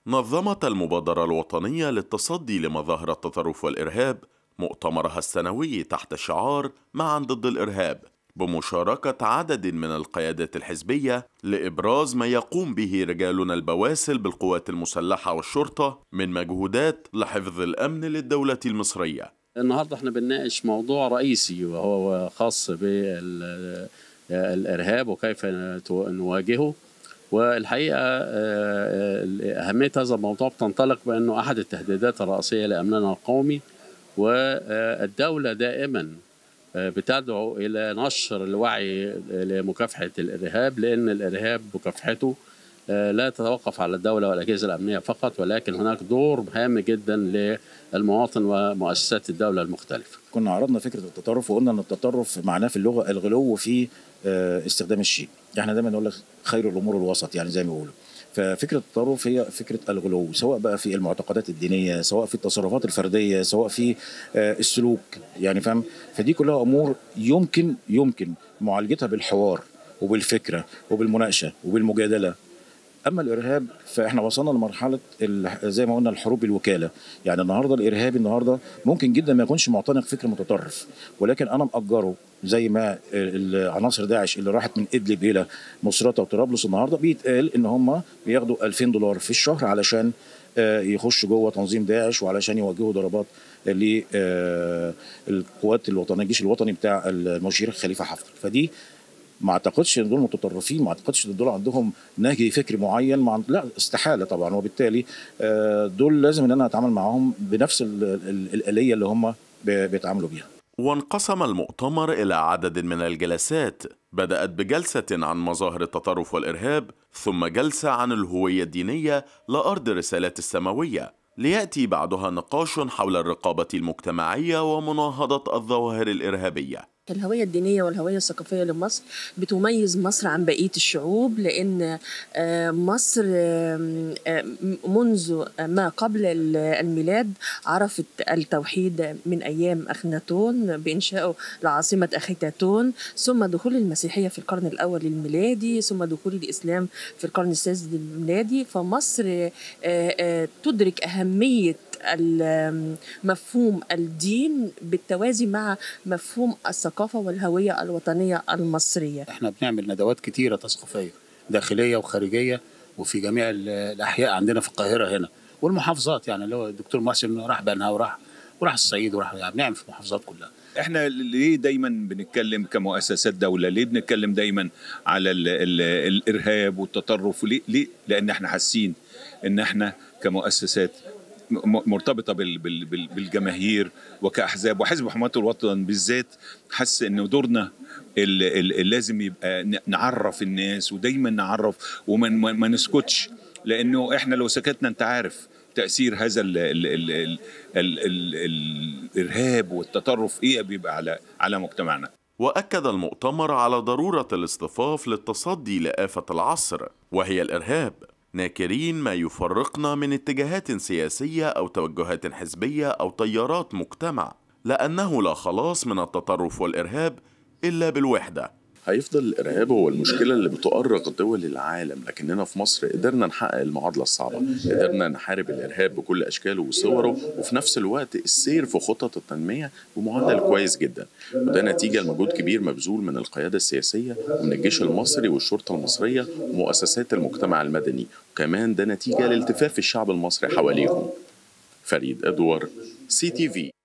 نظمت المبادرة الوطنية للتصدي لمظاهر التطرف والإرهاب مؤتمرها السنوي تحت شعار معا ضد الإرهاب، بمشاركة عدد من القيادات الحزبية لإبراز ما يقوم به رجالنا البواسل بالقوات المسلحة والشرطة من مجهودات لحفظ الأمن للدولة المصرية. النهارده احنا بنناقش موضوع رئيسي وهو خاص بالإرهاب وكيف نواجهه. والحقيقة أهمية هذا الموضوع بتنطلق بأنه أحد التهديدات الرئيسية لأمننا القومي، والدولة دائما بتدعو إلى نشر الوعي لمكافحة الإرهاب، لأن الإرهاب مكافحته لا تتوقف على الدولة والأجهزة الأمنية فقط، ولكن هناك دور هام جدا للمواطن ومؤسسات الدولة المختلفة. كنا عرضنا فكرة التطرف وقلنا أن التطرف معناه في اللغة الغلو في استخدام الشيء. احنا دايما نقول لك خير الأمور الوسط، يعني زي ما بيقولوا. ففكرة التطرف هي فكرة الغلو، سواء بقى في المعتقدات الدينية، سواء في التصرفات الفردية، سواء في السلوك، يعني فاهم. فدي كلها أمور يمكن معالجتها بالحوار وبالفكرة وبالمناقشة وبالمجادلة. اما الارهاب فاحنا وصلنا لمرحله زي ما قلنا الحروب الوكاله. يعني النهارده الارهابي ممكن جدا ما يكونش معتنق فكر متطرف، ولكن انا مأجره زي ما عناصر داعش اللي راحت من ادلب الى مصراتة وطرابلس النهارده بيتقال ان هم بياخدوا $2000 في الشهر علشان يخشوا جوه تنظيم داعش، وعلشان يوجهوا ضربات للقوات الوطنيه، الجيش الوطني بتاع المشير خليفه حفتر. فدي ما اعتقدش ان دول متطرفين، ما اعتقدش ان دول عندهم نهج فكري معين، لا استحاله طبعا. وبالتالي دول لازم ان انا اتعامل معاهم بنفس الآلية اللي هم بيتعاملوا بيها. وانقسم المؤتمر إلى عدد من الجلسات، بدأت بجلسة عن مظاهر التطرف والإرهاب، ثم جلسة عن الهوية الدينية لأرض الرسالات السماوية، ليأتي بعدها نقاش حول الرقابة المجتمعية ومناهضة الظواهر الإرهابية. الهوية الدينية والهوية الثقافية لمصر بتميز مصر عن بقية الشعوب، لأن مصر منذ ما قبل الميلاد عرفت التوحيد من أيام أخناتون بإنشائه لعاصمة أخيتاتون، ثم دخول المسيحية في القرن الأول الميلادي، ثم دخول الإسلام في القرن السادس الميلادي. فمصر تدرك أهمية مفهوم الدين بالتوازي مع مفهوم الثقافة والهوية الوطنية المصرية. احنا بنعمل ندوات كتيرة تثقيفية داخلية وخارجية، وفي جميع الأحياء عندنا في القاهرة هنا والمحافظات. يعني اللي هو الدكتور محسن راح بنها وراح الصعيد يعني بنعمل في المحافظات كلها. احنا ليه دايما بنتكلم كمؤسسات دولة؟ ليه بنتكلم دايما على الإرهاب والتطرف؟ ليه؟ لأن احنا حاسين ان احنا كمؤسسات مرتبطة بالجماهير وكأحزاب، وحزب حماية الوطن بالذات حس إنه دورنا اللي لازم يبقى نعرف الناس، ودايما نعرف وما نسكتش، لأنه إحنا لو سكتنا أنت عارف تأثير هذا الإرهاب والتطرف إيه بيبقى على مجتمعنا. وأكد المؤتمر على ضرورة الاصطفاف للتصدي لآفة العصر وهي الإرهاب، ناكرين ما يفرقنا من اتجاهات سياسية أو توجهات حزبية أو تيارات مجتمع، لأنه لا خلاص من التطرف والإرهاب إلا بالوحدة. هيفضل الإرهاب هو المشكلة اللي بتؤرق دول العالم، لكننا في مصر قدرنا نحقق المعادلة الصعبة، قدرنا نحارب الإرهاب بكل أشكاله وصوره، وفي نفس الوقت السير في خطط التنمية بمعدل كويس جدا، وده نتيجة لمجهود كبير مبذول من القيادة السياسية ومن الجيش المصري والشرطة المصرية ومؤسسات المجتمع المدني، وكمان ده نتيجة لالتفاف الشعب المصري حواليهم. فريد أدوار، CTV.